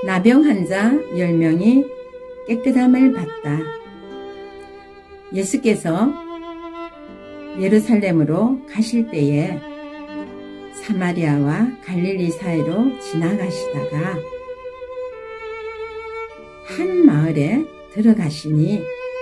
나병 환자 10명이 깨끗함을 받다. 예수께서 예루살렘으로 가실 때에 사마리아와 갈릴리 사이로 지나가시다가 한 마을에 들어가시니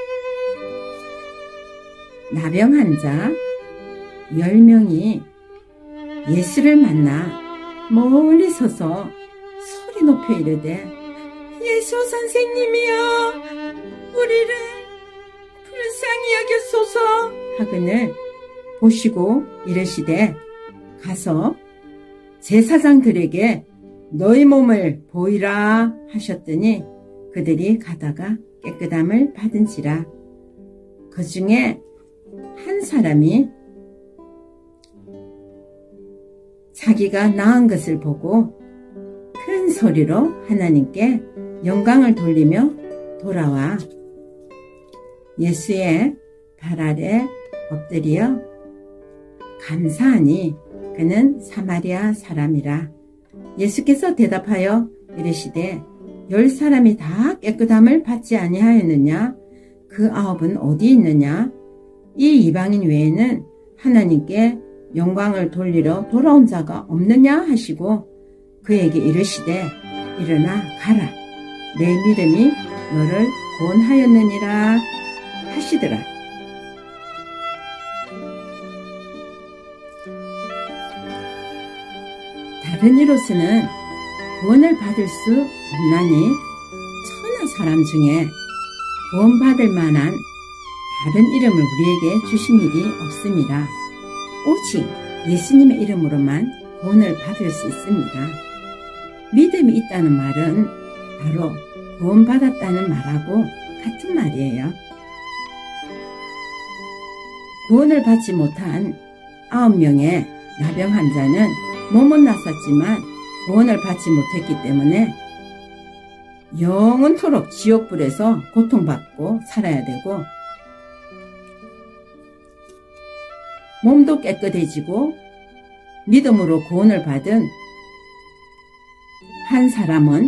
나병 환자 10명이 예수를 만나 멀리 서서 소리 높여 이르되 예수 선생님이여 우리를 불쌍히 여겼소서 하거늘 보시고 이르시되 가서 제사장들에게 너희 몸을 보이라 하셨더니 그들이 가다가 깨끗함을 받은지라. 그 중에 한 사람이 자기가 나은 것을 보고 큰 소리로 하나님께 영광을 돌리며 돌아와 예수의 발 아래 엎드려 감사하니 그는 사마리아 사람이라. 예수께서 대답하여 이르시되 10사람이 다 깨끗함을 받지 아니하였느냐? 그 9은 어디 있느냐? 이 이방인 외에는 하나님께 영광을 돌리러 돌아온 자가 없느냐 하시고 그에게 이르시되 일어나 가라 내 믿음이 너를 구원하였느니라 하시더라. 다른 이로서는 구원을 받을 수 없나니 천하 사람 중에 구원받을 만한 다른 이름을 우리에게 주신 일이 없습니다. 오직 예수님의 이름으로만 구원을 받을 수 있습니다. 믿음이 있다는 말은 바로 구원받았다는 말하고 같은 말이에요. 구원을 받지 못한 9명의 나병 환자는 몸은 났었지만 구원을 받지 못했기 때문에 영원토록 지옥불에서 고통받고 살아야 되고 몸도 깨끗해지고 믿음으로 구원을 받은 한 사람은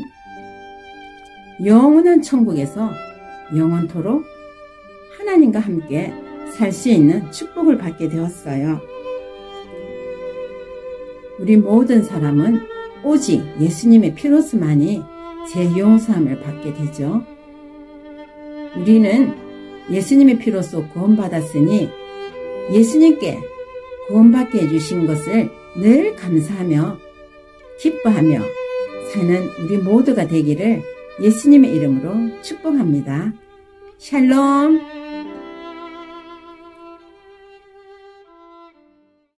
영원한 천국에서 영원토록 하나님과 함께 살 수 있는 축복을 받게 되었어요. 우리 모든 사람은 오직 예수님의 피로서만이 죄 용서함을 받게 되죠. 우리는 예수님의 피로서 구원받았으니 예수님께 구원받게 해주신 것을 늘 감사하며 기뻐하며 사는 우리 모두가 되기를 예수님의 이름으로 축복합니다. 샬롬.